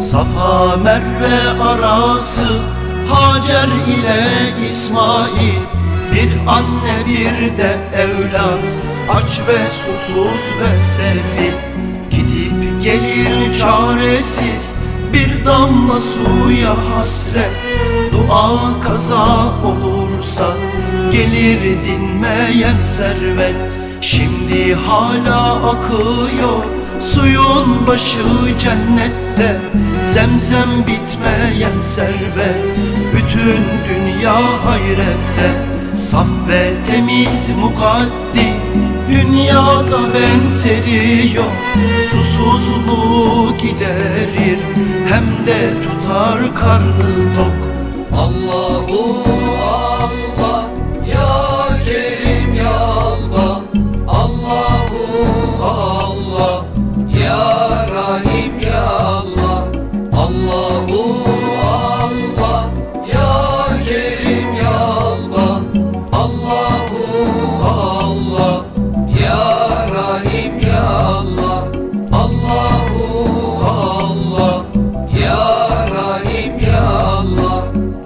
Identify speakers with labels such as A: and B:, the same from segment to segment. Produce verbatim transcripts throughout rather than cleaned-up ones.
A: Safa Merve arası Hacer ile İsmail, bir anne bir de evlat, aç ve susuz ve sefil. Gidip gelir çaresiz bir damla suya hasret, dua kaza olursa gelir dinmeyen servet. Şimdi hala akıyor suyun başı cennette, zemzem bitmeyen servet, bütün dünya hayrette. Saf ve temiz mukaddi, dünyada benzeri yok. Susuzluğu giderir, hem de tutar karnı tok.
B: Allahu Allah, ya Kerim ya Allah. Allahu Allah, ya Rahim ya Allah. Allahu Allah, ya Kerim ya Allah. Allahu Allah, ya Rahim ya Allah. Allahu Allah, ya Rahim ya Allah.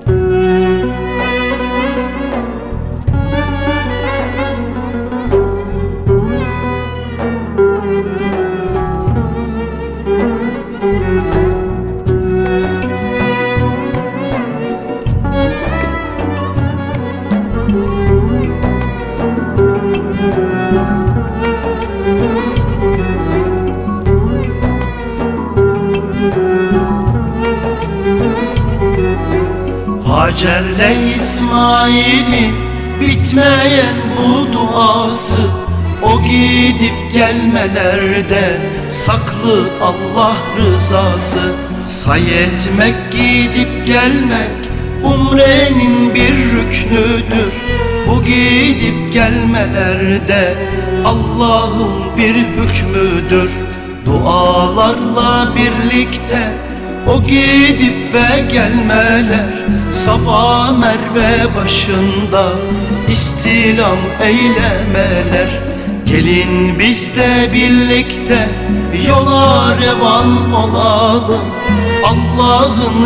A: Hacer'le İsmail'in bitmeyen bu duası, o gidip gelmelerde saklı Allah rızası. Say etmek gidip gelmek umrenin bir rüknüdür. Bu gidip gelmelerde Allah'ın bir hükmüdür. Dualarla birlikte o gidip ve gelmeler, Safa Merve başında istilam eylemeler. Gelin biz de birlikte yola revan olalım, Allah'ın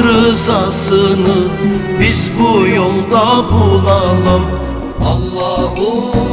A: rızasını biz bu yolda bulalım.
B: Allahu